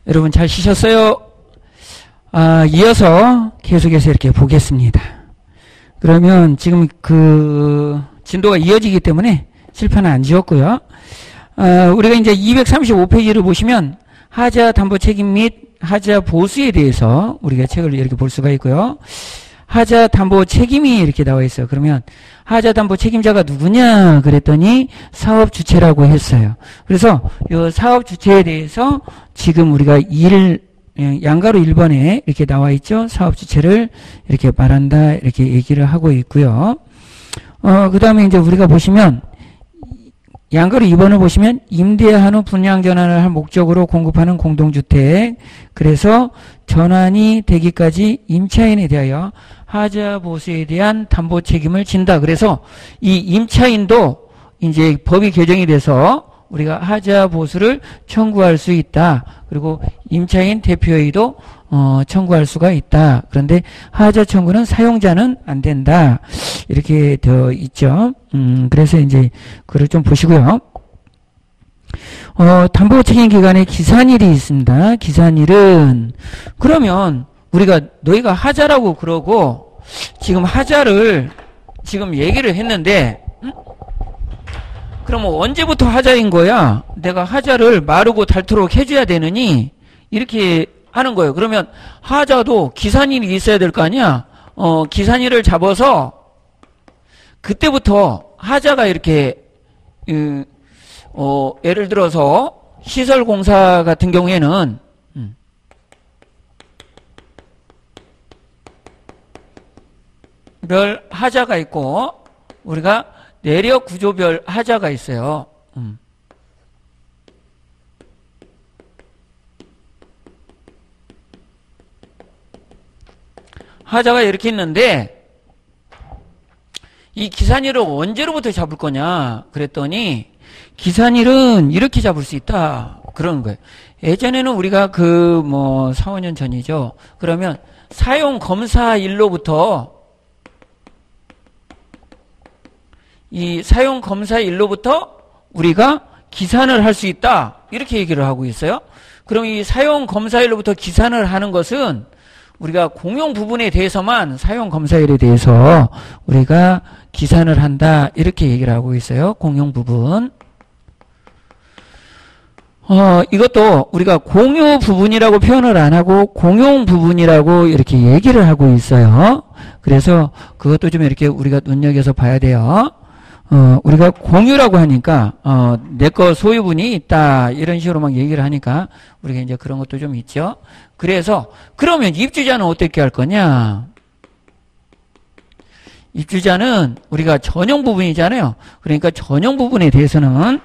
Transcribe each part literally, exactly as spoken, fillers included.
여러분 잘 쉬셨어요? 아, 이어서 계속해서 이렇게 보겠습니다. 그러면 지금 그 진도가 이어지기 때문에 칠판은 안 지웠고요. 아, 우리가 이제 이백삼십오 페이지를 보시면 하자 담보 책임 및 하자 보수에 대해서 우리가 책을 이렇게 볼 수가 있고요. 하자 담보 책임이 이렇게 나와 있어요. 그러면 하자 담보 책임자가 누구냐 그랬더니 사업 주체라고 했어요. 그래서 이 사업 주체에 대해서 지금 우리가 일 양가로 일 번에 이렇게 나와 있죠. 사업 주체를 이렇게 말한다 이렇게 얘기를 하고 있고요. 어, 그 다음에 이제 우리가 보시면 양가로 이 번을 보시면 임대한 후 분양 전환을 할 목적으로 공급하는 공동주택. 그래서 전환이 되기까지 임차인에 대하여 하자 보수에 대한 담보 책임을 진다. 그래서 이 임차인도 이제 법이 개정이 돼서 우리가 하자 보수를 청구할 수 있다. 그리고 임차인 대표회의도 어, 청구할 수가 있다. 그런데 하자 청구는 사용자는 안 된다. 이렇게 되어 있죠. 음, 그래서 이제 그걸 좀 보시고요. 어, 담보 책임 기간에 기산일이 있습니다. 기산일은 그러면 우리가 너희가 하자라고 그러고 지금 하자를 지금 얘기를 했는데 음? 그러면 언제부터 하자인 거야? 내가 하자를 마르고 닳도록 해줘야 되느니 이렇게 하는 거예요. 그러면 하자도 기산일이 있어야 될 거 아니야? 어, 기산일을 잡아서 그때부터 하자가 이렇게 음, 어, 예를 들어서 시설공사 같은 경우에는 음, 별 하자가 있고 우리가 내력 구조별 하자가 있어요. 음. 하자가 이렇게 있는데 이 기산일을 언제로부터 잡을 거냐 그랬더니 기산일은 이렇게 잡을 수 있다 그러는 거예요. 예전에는 우리가 그 뭐 사, 오 년 전이죠. 그러면 사용검사일로부터 이 사용검사일로부터 우리가 기산을 할 수 있다 이렇게 얘기를 하고 있어요. 그럼 이 사용검사일로부터 기산을 하는 것은 우리가 공용 부분에 대해서만 사용검사일에 대해서 우리가 기산을 한다 이렇게 얘기를 하고 있어요. 공용 부분. 어, 이것도 우리가 공유 부분이라고 표현을 안 하고 공용 부분이라고 이렇게 얘기를 하고 있어요. 그래서 그것도 좀 이렇게 우리가 눈여겨서 봐야 돼요. 어, 우리가 공유라고 하니까, 어, 내 거 소유분이 있다. 이런 식으로 막 얘기를 하니까, 우리가 이제 그런 것도 좀 있죠. 그래서, 그러면 입주자는 어떻게 할 거냐? 입주자는 우리가 전용 부분이잖아요. 그러니까 전용 부분에 대해서는,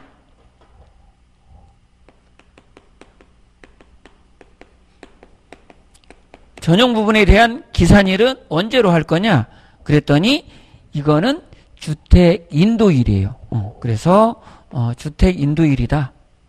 전용 부분에 대한 기산일은 언제로 할 거냐? 그랬더니, 이거는 주택 인도일이에요. 어, 그래서 어, 주택 인도일이다.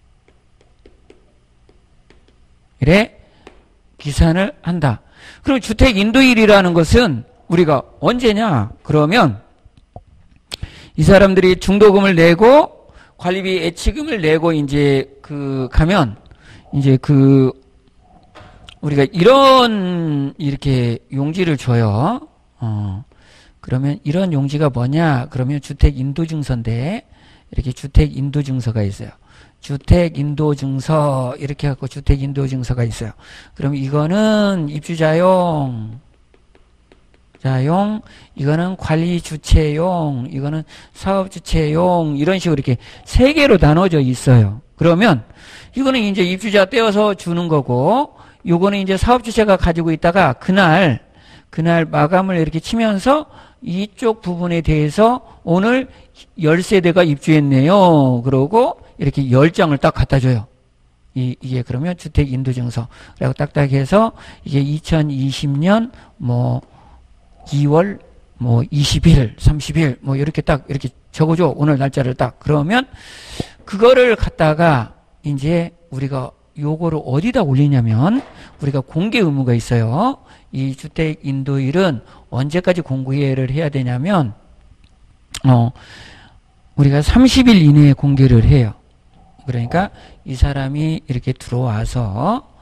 이래 기산을 한다. 그럼 주택 인도일이라는 것은 우리가 언제냐? 그러면 이 사람들이 중도금을 내고 관리비 예치금을 내고 이제 그 가면 이제 그 우리가 이런 이렇게 용지를 줘요. 어. 그러면 이런 용지가 뭐냐? 그러면 주택인도증서인데 이렇게 주택인도증서가 있어요. 주택인도증서 이렇게 갖고 주택인도증서가 있어요. 그럼 이거는 입주자용, 자용, 이거는 관리주체용, 이거는 사업주체용 이런 식으로 이렇게 세 개로 나눠져 있어요. 그러면 이거는 이제 입주자 떼어서 주는 거고 요거는 이제 사업주체가 가지고 있다가 그날 그날 마감을 이렇게 치면서 이쪽 부분에 대해서 오늘 열 세대가 입주했네요. 그러고 이렇게 열 장을 딱 갖다 줘요. 이, 이게 그러면 주택인도증서. 라고 딱딱 해서 이게 이천이십 년 뭐 이월 뭐 이십 일, 삼십 일 뭐 이렇게 딱 이렇게 적어줘. 오늘 날짜를 딱. 그러면 그거를 갖다가 이제 우리가 요거를 어디다 올리냐면 우리가 공개 의무가 있어요. 이 주택 인도일은 언제까지 공개를 해야 되냐면 어 우리가 삼십 일 이내에 공개를 해요. 그러니까 이 사람이 이렇게 들어와서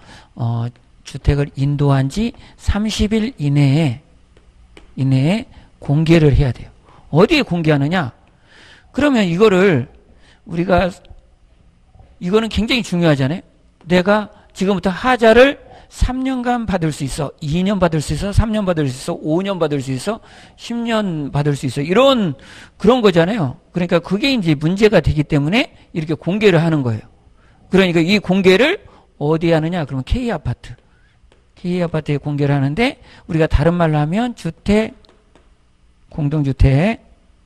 어, 주택을 인도한 지 삼십 일 이내에, 이내에 공개를 해야 돼요. 어디에 공개하느냐? 그러면 이거를 우리가, 이거는 굉장히 중요하잖아요. 내가 지금부터 하자를 삼 년간 받을 수 있어, 이 년 받을 수 있어, 삼 년 받을 수 있어, 오 년 받을 수 있어, 십 년 받을 수 있어. 이런, 그런 거잖아요. 그러니까 그게 이제 문제가 되기 때문에 이렇게 공개를 하는 거예요. 그러니까 이 공개를 어디에 하느냐? 그러면 K아파트. K아파트에 공개를 하는데, 우리가 다른 말로 하면 주택, 공동주택,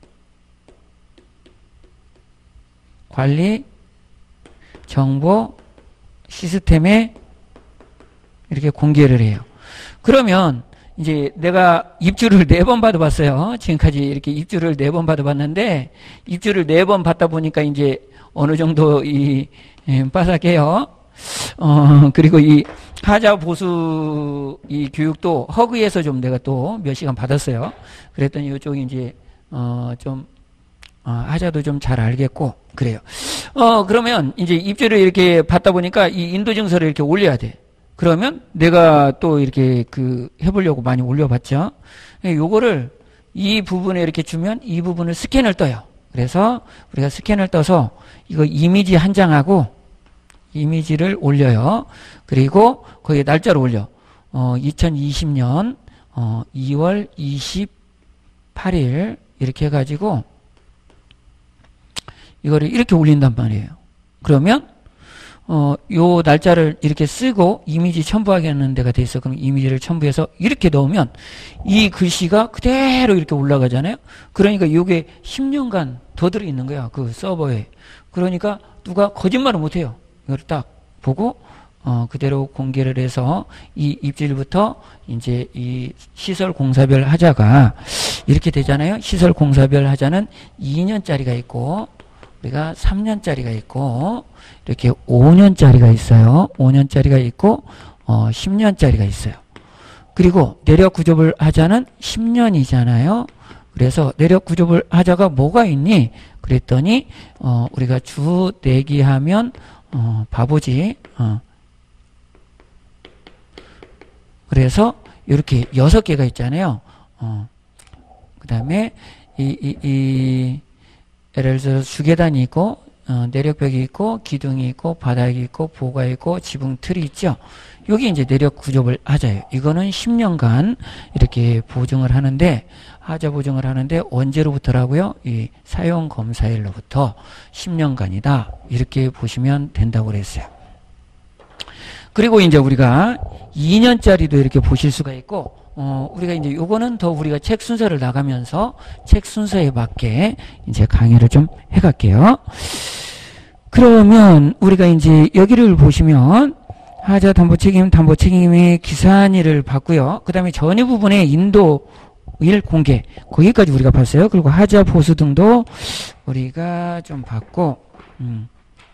관리, 정보, 시스템에 이렇게 공개를 해요. 그러면 이제 내가 입주를 네 번 받아봤어요. 지금까지 이렇게 입주를 네 번 받아봤는데, 입주를 네 번 받다 보니까 이제 어느 정도 이 빠삭해요. 어 그리고 이 하자 보수 이 교육도 허그에서 좀 내가 또 몇 시간 받았어요. 그랬더니 이쪽이 이제 어좀 어, 하자도 좀 잘 알겠고 그래요. 어 그러면 이제 입주를 이렇게 받다 보니까 이 인도 증서를 이렇게 올려야 돼. 그러면 내가 또 이렇게 그 해보려고 많이 올려봤죠. 요거를 이 부분에 이렇게 주면 이 부분을 스캔을 떠요. 그래서 우리가 스캔을 떠서 이거 이미지 한 장하고 이미지를 올려요. 그리고 거기에 날짜를 올려. 어, 이천이십 년 어, 이월 이십팔 일 이렇게 해가지고 이거를 이렇게 올린단 말이에요. 그러면 어, 요 날짜를 이렇게 쓰고 이미지 첨부하게 하는 데가 돼 있어. 그럼 이미지를 첨부해서 이렇게 넣으면 이 글씨가 그대로 이렇게 올라가잖아요. 그러니까 요게 십 년간 더 들어있는 거야. 그 서버에. 그러니까 누가 거짓말을 못 해요. 이걸 딱 보고 어, 그대로 공개를 해서 이 입주일부터 이제 이 시설 공사별 하자가 이렇게 되잖아요. 시설 공사별 하자는 이 년짜리가 있고 우리가 삼 년짜리가 있고 이렇게 오 년짜리가 있어요. 오 년짜리가 있고 어, 십 년짜리가 있어요. 그리고 내력 구조별 하자는 십 년이잖아요. 그래서 내력 구조별 하자가 뭐가 있니? 그랬더니 어, 우리가 주 내기하면 어, 바보지. 어. 그래서 이렇게 여섯 개가 있잖아요. 어. 그 다음에 이, 이, 이 예를 들어서 주계단이 있고 어, 내력벽이 있고 기둥이 있고 바닥이 있고 보가 있고 지붕 틀이 있죠. 여기 이제 내력 구조별 하자예요. 이거는 십 년간 이렇게 보증을 하는데 하자 보증을 하는데 언제로부터라고요? 이 사용 검사일로부터 십 년간이다. 이렇게 보시면 된다고 그랬어요. 그리고 이제 우리가 이 년짜리도 이렇게 보실 수가 있고 어, 우리가 이제 요거는 더 우리가 책 순서를 나가면서 책 순서에 맞게 이제 강의를 좀 해갈게요. 그러면 우리가 이제 여기를 보시면 하자 담보 책임, 담보 책임의 기산일을 봤고요. 그 다음에 전유 부분에 인도일 공개, 거기까지 우리가 봤어요. 그리고 하자 보수 등도 우리가 좀 봤고, 음.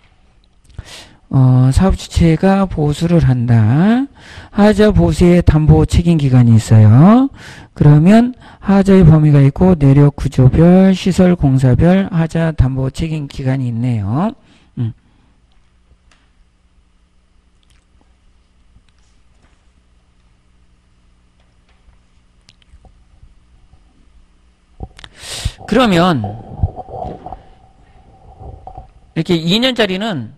어, 사업주체가 보수를 한다. 하자 보수의 담보 책임 기간이 있어요. 그러면 하자의 범위가 있고 내력 구조별, 시설 공사별 하자 담보 책임 기간이 있네요. 음. 그러면 이렇게 이 년짜리는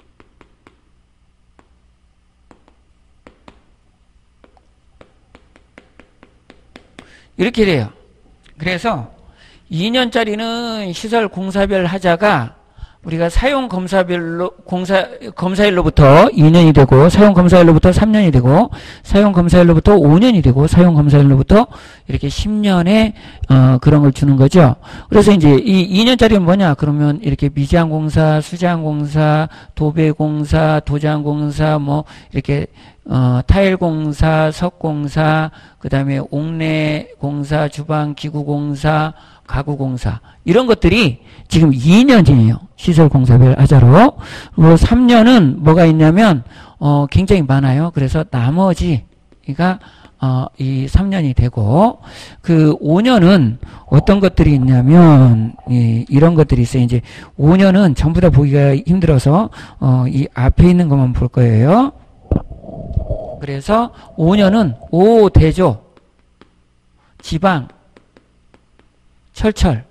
이렇게 돼요. 그래서 이 년짜리는 시설 공사별 하자가 우리가 사용 검사별로 공사 검사일로부터 이 년이 되고 사용 검사일로부터 삼 년이 되고 사용 검사일로부터 오 년이 되고 사용 검사일로부터 이렇게 십 년의 어 그런 걸 주는 거죠. 그래서 이제 이 이 년짜리는 뭐냐? 그러면 이렇게 미장 공사, 수장 공사, 도배 공사, 도장 공사 뭐 이렇게 어 타일 공사, 석 공사, 그다음에 옥내 공사, 주방 기구 공사, 가구 공사 이런 것들이 지금 이 년이에요. 시설 공사별 하자로. 그리고 삼 년은 뭐가 있냐면 어 굉장히 많아요. 그래서 나머지가 어 이 삼 년이 되고 그 오 년은 어떤 것들이 있냐면 이 이런 것들이 있어요. 이제 오 년은 전부 다 보기가 힘들어서 어 이 앞에 있는 것만 볼 거예요. 그래서 오 년은 오 대조, 지방, 철철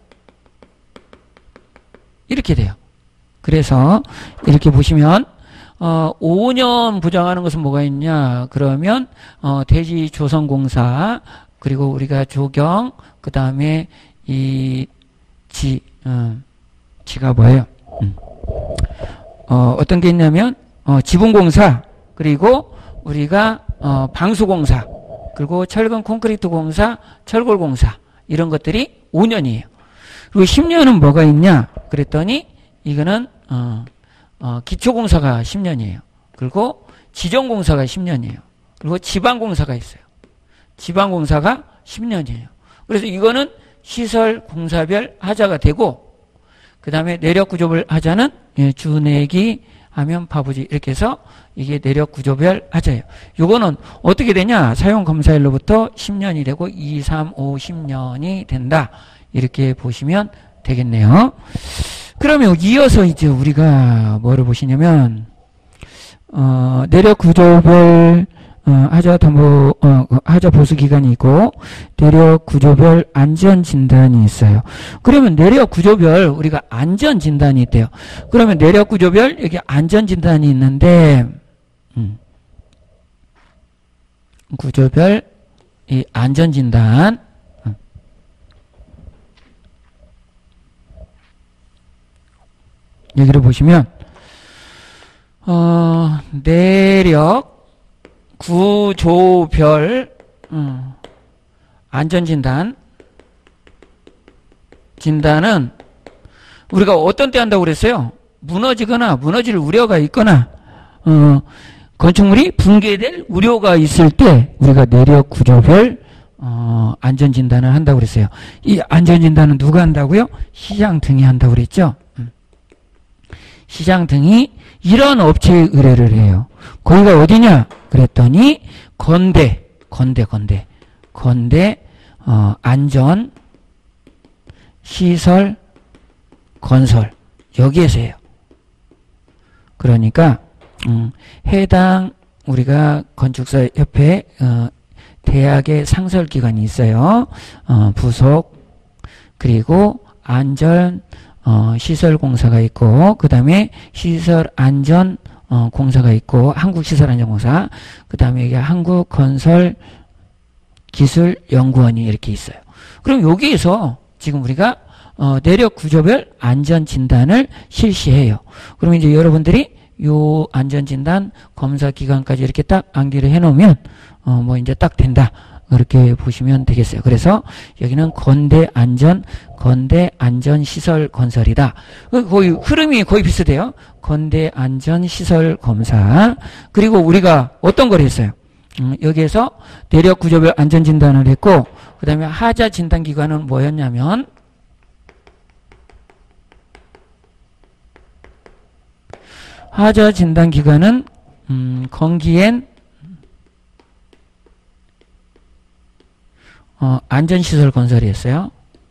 이렇게 돼요. 그래서 이렇게 보시면 어, 오 년 부정하는 것은 뭐가 있냐? 그러면 어, 대지조선공사 그리고 우리가 조경 그 다음에 이 지, 어, 지가 뭐예요? 음. 어, 어떤 게 있냐면 어, 지붕공사 그리고 우리가 어, 방수공사 그리고 철근 콘크리트 공사, 철골공사 이런 것들이 오 년이에요. 그리고 십 년은 뭐가 있냐? 그랬더니 이거는 어, 어, 기초공사가 십 년이에요. 그리고 지정공사가 십 년이에요. 그리고 지방공사가 있어요. 지방공사가 십 년이에요. 그래서 이거는 시설공사별 하자가 되고 그 다음에 내력구조별 하자는 예, 준액이 하면 바보지 이렇게 해서 이게 내력구조별 하자예요. 요거는 어떻게 되냐? 사용검사일로부터 십 년이 되고 이, 삼, 오, 십 년이 된다. 이렇게 보시면 되겠네요. 그러면 이어서 이제 우리가 뭐를 보시냐면 어, 내력구조별 어, 하자 담보 어, 하자 보수 기간이 있고 내력 구조별 안전 진단이 있어요. 그러면 내력 구조별 우리가 안전 진단이 있대요. 그러면 내력 구조별 여기 안전 진단이 있는데 음, 구조별 이 안전 진단 음. 여기를 보시면 어, 내력 구조별 음, 안전진단 진단은 우리가 어떤 때 한다고 그랬어요? 무너지거나 무너질 우려가 있거나 어, 건축물이 붕괴될 우려가 있을 때 우리가 내력 구조별 어, 안전진단을 한다고 그랬어요. 이 안전진단은 누가 한다고요? 시장 등이 한다고 그랬죠? 음. 시장 등이 이런 업체에 의뢰를 해요. 거기가 어디냐? 그랬더니 건대, 건대, 건대, 건대 어, 안전 시설 건설 여기에서 해요. 그러니까 음, 해당 우리가 건축사 협회 어, 대학의 상설기관이 있어요. 어, 부속 그리고 안전 어, 시설공사가 있고 그 다음에 시설안전 어, 공사가 있고 한국시설안전공사 그 다음에 여기 한국건설기술연구원이 이렇게 있어요. 그럼 여기에서 지금 우리가 어, 내력구조별 안전진단을 실시해요. 그러면 이제 여러분들이 요 안전진단 검사기간까지 이렇게 딱 암기를 해놓으면 어, 뭐 이제 딱 된다. 그렇게 보시면 되겠어요. 그래서 여기는 건대 안전, 건대 안전 시설 건설이다. 거의 흐름이 거의 비슷해요. 건대 안전 시설 검사. 그리고 우리가 어떤 걸 했어요? 음, 여기에서 내력 구조별 안전 진단을 했고, 그 다음에 하자 진단 기관은 뭐였냐면, 하자 진단 기관은 음, 건기엔 어, 안전시설 건설이었어요.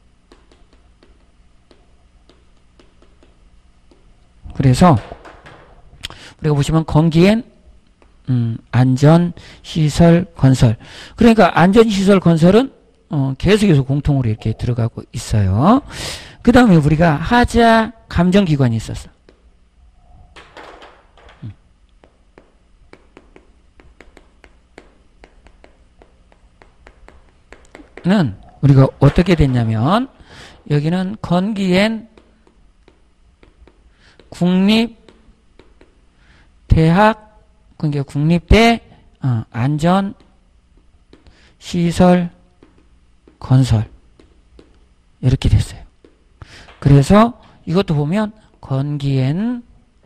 그래서 우리가 보시면 건기엔 음, 안전시설 건설. 그러니까 안전시설 건설은 어, 계속해서 공통으로 이렇게 들어가고 있어요. 그 다음에 우리가 하자 감정기관이 있었어. 는 우리가 어떻게 됐냐면 여기는 건기엔 국립대학 그러니까 국립대 어, 안전 시설 건설 이렇게 됐어요. 그래서 이것도 보면 건기엔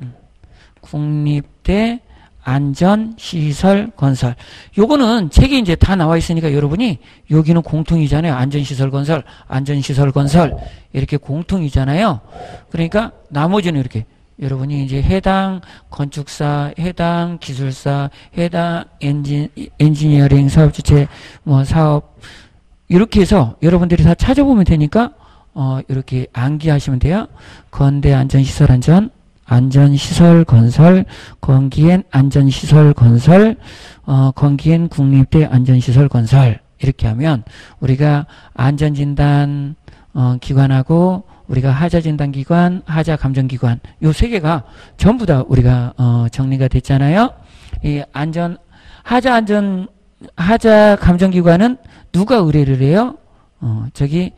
국립대 안전시설 건설. 요거는 책에 이제 다 나와 있으니까 여러분이 여기는 공통이잖아요. 안전시설 건설, 안전시설 건설. 이렇게 공통이잖아요. 그러니까 나머지는 이렇게 여러분이 이제 해당 건축사, 해당 기술사, 해당 엔진, 엔지니어링 사업 주체, 뭐 사업. 이렇게 해서 여러분들이 다 찾아보면 되니까, 어, 이렇게 암기하시면 돼요. 건대 안전시설 안전, 안전시설 건설, 건기엔 안전시설 건설, 어, 건기엔 국립대 안전시설 건설. 이렇게 하면 우리가 안전진단 어, 기관하고 우리가 하자진단기관, 하자감정기관 요 세 개가 전부 다 우리가 어, 정리가 됐잖아요. 이 안전 하자 안전 하자 감정기관은 누가 의뢰를 해요? 어, 저기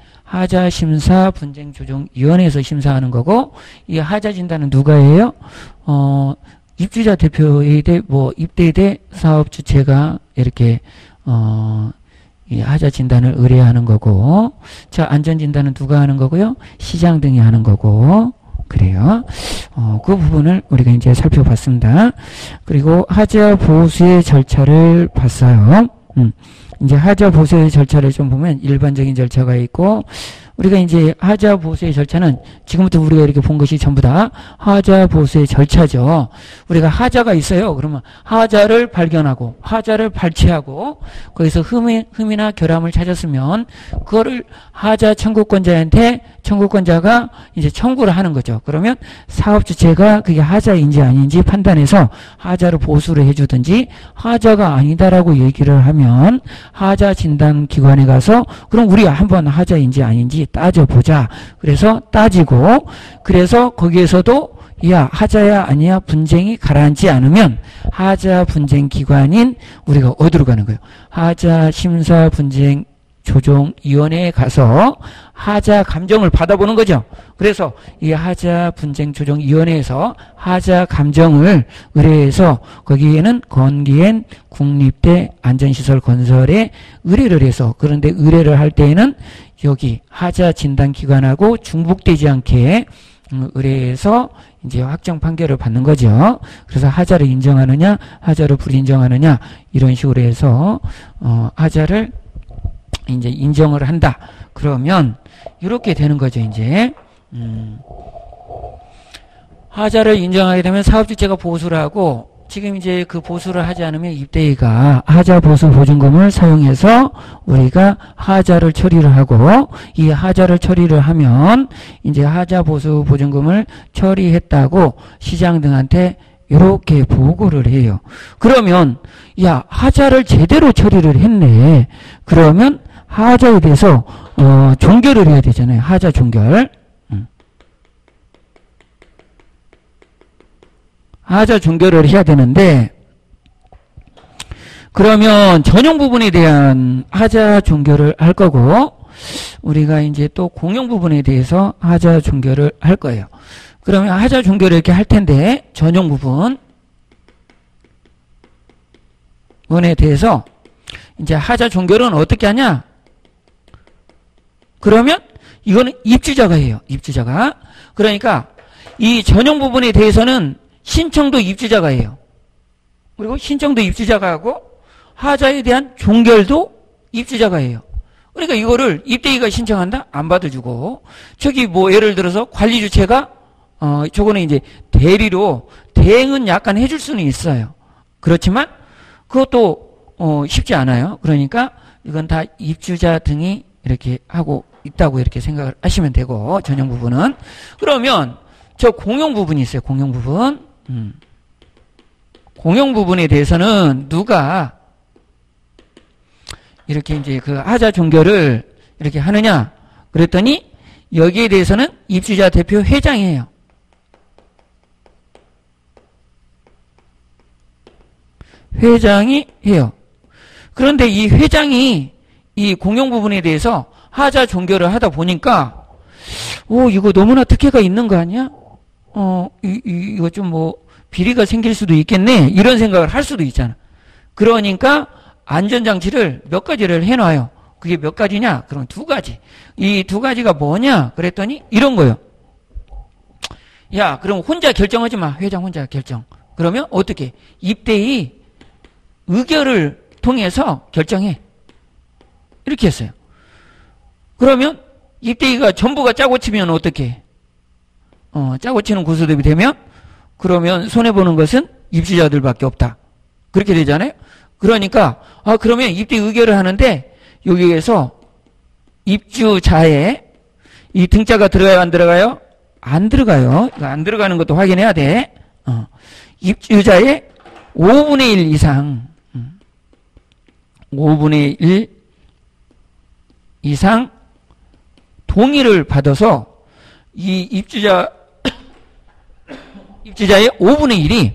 하자심사분쟁조정위원회에서 심사하는 거고, 이 하자진단은 누가 해요? 어, 입주자 대표회대, 뭐 입대대 사업주체가 이렇게 어, 이 하자진단을 의뢰하는 거고, 자 안전진단은 누가 하는 거고요? 시장 등이 하는 거고. 그래요. 어, 그 부분을 우리가 이제 살펴봤습니다. 그리고 하자 보수의 절차를 봤어요. 음, 이제 하자 보수의 절차를 좀 보면 일반적인 절차가 있고, 우리가 이제 하자 보수의 절차는 지금부터 우리가 이렇게 본 것이 전부 다 하자 보수의 절차죠. 우리가 하자가 있어요. 그러면 하자를 발견하고 하자를 발췌하고 거기서 흠이, 흠이나 결함을 찾았으면 그거를 하자 청구권자한테 청구권자가 이제 청구를 하는 거죠. 그러면 사업 주체가 그게 하자인지 아닌지 판단해서 하자를 보수를 해주든지, 하자가 아니다라고 얘기를 하면 하자 진단 기관에 가서 그럼 우리가 한번 하자인지 아닌지 따져보자. 그래서 따지고, 그래서 거기에서도 야 하자야 아니야 분쟁이 가라앉지 않으면 하자 분쟁 기관인 우리가 어디로 가는 거예요? 하자 심사 분쟁 조정위원회에 가서 하자 감정을 받아보는 거죠. 그래서 이 하자 분쟁 조정위원회에서 하자 감정을 의뢰해서 거기에는 건기엔 국립대 안전시설 건설에 의뢰를 해서, 그런데 의뢰를 할 때에는 여기 하자 진단기관하고 중복되지 않게 의뢰해서 이제 확정 판결을 받는 거죠. 그래서 하자를 인정하느냐 하자를 불인정하느냐 이런 식으로 해서 어, 하자를 이제 인정을 한다. 그러면 이렇게 되는 거죠. 이제 음, 하자를 인정하게 되면 사업주체가 보수를 하고, 지금 이제 그 보수를 하지 않으면 입대위가 하자 보수 보증금을 사용해서 우리가 하자를 처리를 하고, 이 하자를 처리를 하면 이제 하자 보수 보증금을 처리했다고 시장 등한테 이렇게 보고를 해요. 그러면 야 하자를 제대로 처리를 했네. 그러면 하자에 대해서 어, 종결을 해야 되잖아요. 하자 종결. 음. 하자 종결을 해야 되는데, 그러면 전용 부분에 대한 하자 종결을 할 거고, 우리가 이제 또 공용 부분에 대해서 하자 종결을 할 거예요. 그러면 하자 종결을 이렇게 할 텐데, 전용 부분 부분에 대해서 이제 하자 종결은 어떻게 하냐? 그러면 이거는 입주자가 해요. 입주자가. 그러니까 이 전용 부분에 대해서는 신청도 입주자가 해요. 그리고 신청도 입주자가 하고 하자에 대한 종결도 입주자가 해요. 그러니까 이거를 입대위가 신청한다? 안 받아주고, 저기 뭐 예를 들어서 관리 주체가 어 저거는 이제 대리로 대행은 약간 해줄 수는 있어요. 그렇지만 그것도 어 쉽지 않아요. 그러니까 이건 다 입주자 등이 이렇게 하고 있다고 이렇게 생각을 하시면 되고, 전용 부분은. 그러면 저 공용 부분이 있어요. 공용 부분. 음. 공용 부분에 대해서는 누가 이렇게 이제 그 하자 종결을 이렇게 하느냐? 그랬더니 여기에 대해서는 입주자 대표 회장이에요. 회장이 해요. 그런데 이 회장이 이 공용 부분에 대해서 하자 종결을 하다 보니까, 오, 이거 너무나 특혜가 있는 거 아니야? 어, 이, 이, 이거 좀 뭐, 비리가 생길 수도 있겠네. 이런 생각을 할 수도 있잖아. 그러니까 안전장치를 몇 가지를 해놔요. 그게 몇 가지냐? 그럼 두 가지. 이 두 가지가 뭐냐? 그랬더니 이런 거요. 야, 그럼 혼자 결정하지 마. 회장 혼자 결정. 그러면 어떻게? 입대위 의결을 통해서 결정해. 이렇게 했어요. 그러면 입대위가 전부가 짜고 치면 어떻게? 어, 짜고 치는 구조대비 되면, 그러면 손해보는 것은 입주자들밖에 없다. 그렇게 되잖아요. 그러니까 아 그러면 입대 의결을 하는데 여기에서 입주자의 이 등자가 들어가요 안 들어가요? 안 들어가요. 이거 안 들어가는 것도 확인해야 돼. 어. 입주자의 오분의 일 이상, 음. 오분의 일 이상 동의를 받아서 이 입주자, 입주자의 오분의 일이,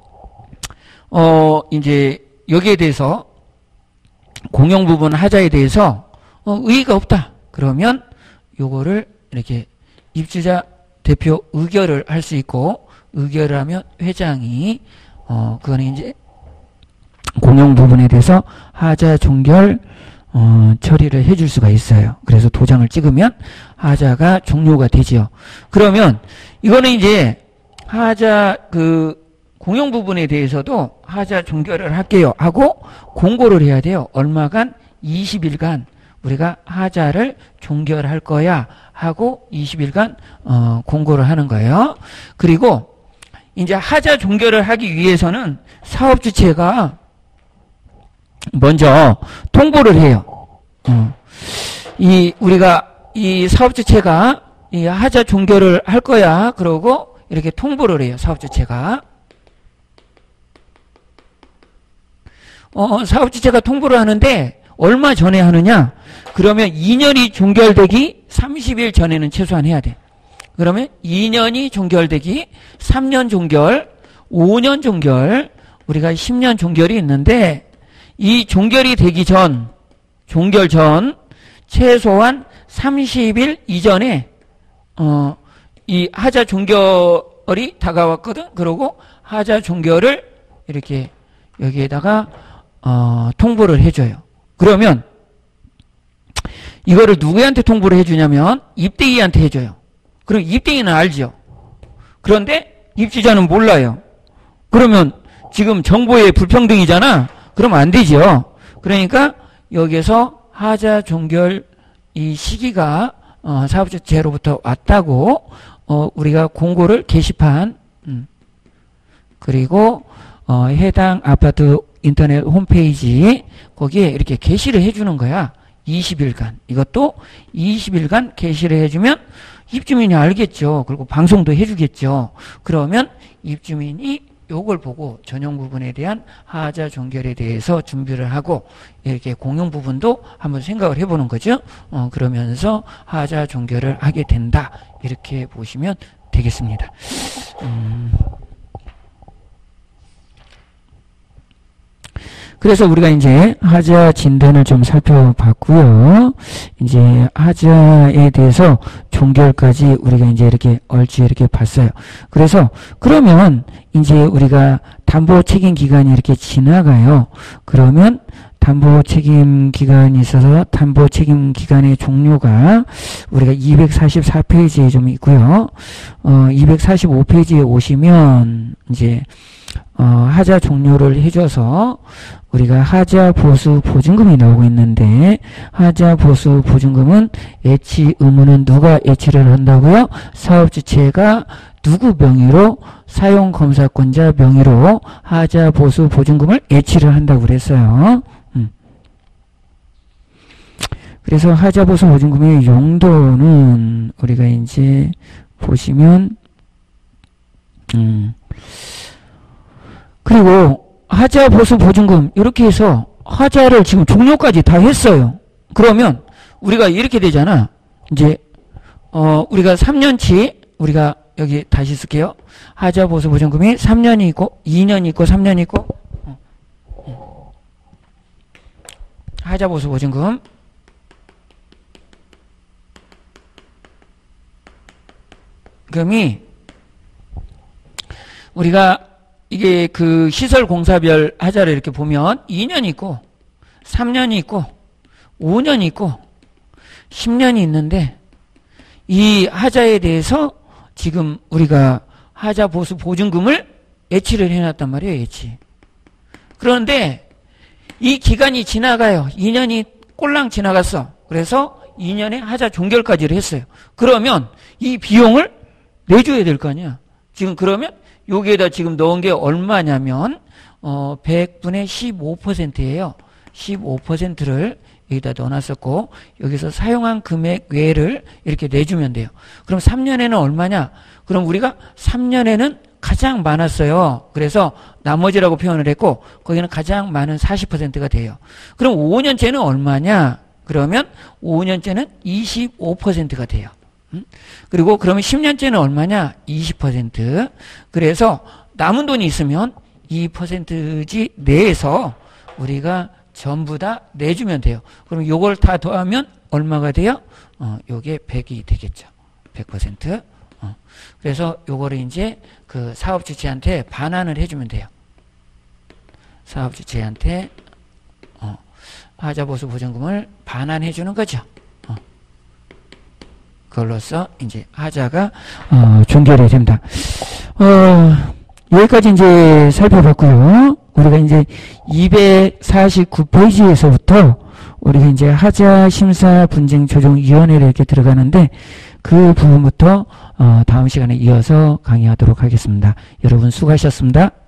어, 이제 여기에 대해서 공용부분 하자에 대해서 어, 의의가 없다. 그러면 요거를 이렇게 입주자 대표 의결을 할 수 있고, 의결을 하면 회장이 어 그거는 이제 공용 부분에 대해서 하자 종결 어 처리를 해줄 수가 있어요. 그래서 도장을 찍으면 하자가 종료가 되지요. 그러면 이거는 이제 하자 그 공용 부분에 대해서도 하자 종결을 할게요 하고 공고를 해야 돼요. 얼마간? 이십 일간 우리가 하자를 종결할 거야 하고 이십 일간 어, 공고를 하는 거예요. 그리고 이제 하자 종결을 하기 위해서는 사업주체가 먼저 통보를 해요. 어. 이 우리가 이 사업주체가 이 하자 종결을 할 거야 그러고 이렇게 통보를 해요. 사업주체가 어, 사업주체가 통보를 하는데 얼마 전에 하느냐? 그러면 이 년이 종결되기 삼십 일 전에는 최소한 해야 돼. 그러면 이 년이 종결되기 삼 년 종결, 오 년 종결, 우리가 십 년 종결이 있는데 이 종결이 되기 전, 종결 전 최소한 삼십 일 이전에 어, 이 하자 종결이 다가왔거든. 그러고 하자 종결을 이렇게 여기에다가 어, 통보를 해줘요. 그러면 이거를 누구한테 통보를 해주냐면 입대인한테 해줘요. 그럼 입대인은 알죠. 그런데 입주자는 몰라요. 그러면 지금 정보의 불평등이잖아. 그러면 안 되죠. 그러니까 여기에서 하자 종결 이 시기가 어, 사업주체로부터 왔다고 어, 우리가 공고를 게시판 음, 그리고 어, 해당 아파트 인터넷 홈페이지 거기에 이렇게 게시를 해주는 거야. 이십 일간. 이것도 이십 일간 게시를 해주면 입주민이 알겠죠. 그리고 방송도 해주겠죠. 그러면 입주민이 요걸 보고 전용 부분에 대한 하자 종결에 대해서 준비를 하고 이렇게 공용 부분도 한번 생각을 해보는 거죠. 어, 그러면서 하자 종결을 하게 된다. 이렇게 보시면 되겠습니다. 음. 그래서 우리가 이제 하자 진단을 좀 살펴봤고요. 이제 하자에 대해서 종결까지 우리가 이제 이렇게 얼추 이렇게 봤어요. 그래서 그러면 이제 우리가 담보 책임 기간이 이렇게 지나가요. 그러면 담보 책임 기간이 있어서 담보 책임 기간의 종료가 우리가 이백사십사 페이지에 좀 있고요. 어, 이백사십오 페이지에 오시면 이제 어, 하자 종료를 해줘서 우리가 하자 보수 보증금이 나오고 있는데 하자 보수 보증금은 예치 의무는 누가 예치를 한다고요? 사업주체가 누구 명의로 사용검사권자 명의로 하자 보수 보증금을 예치를 한다고 그랬어요. 음. 그래서 하자 보수 보증금의 용도는 우리가 이제 보시면 음. 그리고 하자 보수 보증금 이렇게 해서 하자를 지금 종료까지 다 했어요. 그러면 우리가 이렇게 되잖아. 이제 어 우리가 삼 년치 우리가 여기 다시 쓸게요. 하자 보수 보증금이 삼 년이 있고 이 년이 있고 삼 년이 있고 어. 하자 보수 보증금 금이 우리가 이게 그 시설 공사별 하자를 이렇게 보면 이 년이 있고 삼 년이 있고 오 년이 있고 십 년이 있는데 이 하자에 대해서 지금 우리가 하자 보수 보증금을 예치를 해놨단 말이에요. 예치. 그런데 이 기간이 지나가요. 이 년이 꼴랑 지나갔어. 그래서 이 년에 하자 종결까지를 했어요. 그러면 이 비용을 내줘야 될 거 아니야. 지금 그러면 여기에다 지금 넣은 게 얼마냐면 어 백 분의 십오 퍼센트예요. 십오 퍼센트를 여기다 넣어놨었고 여기서 사용한 금액 외를 이렇게 내주면 돼요. 그럼 삼 년에는 얼마냐? 그럼 우리가 삼 년에는 가장 많았어요. 그래서 나머지라고 표현을 했고 거기는 가장 많은 사십 퍼센트가 돼요. 그럼 오 년째는 얼마냐? 그러면 오 년째는 이십오 퍼센트가 돼요. 그리고 그러면 십 년째는 얼마냐? 이십 퍼센트. 그래서 남은 돈이 있으면 이 퍼센트지 내에서 우리가 전부 다 내주면 돼요. 그럼 요걸 다 더하면 얼마가 돼요? 어, 요게 백이 되겠죠. 백 퍼센트. 어. 그래서 요거를 이제 그 사업 주체한테 반환을 해주면 돼요. 사업 주체한테 어, 하자보수 보전금을 반환해 주는 거죠. 어. 그걸로써 이제 하자가 어, 종결이 됩니다. 어, 여기까지 이제 살펴봤고요. 우리가 이제 이백사십구 페이지에서부터 우리가 이제 하자 심사 분쟁 조정 위원회를 이렇게 들어가는데 그 부분부터 어, 다음 시간에 이어서 강의하도록 하겠습니다. 여러분 수고하셨습니다.